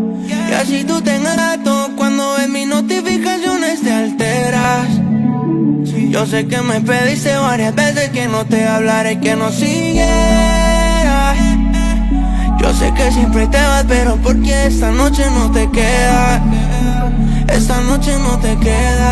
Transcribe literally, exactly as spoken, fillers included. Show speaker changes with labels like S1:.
S1: Y así tú tengas gato, cuando ves mis notificaciones te alteras. Yo sé que me pediste varias veces que no te hablara y que no siguiera. Yo sé que siempre te vas, pero porque esta noche no te queda. Esta noche no te queda.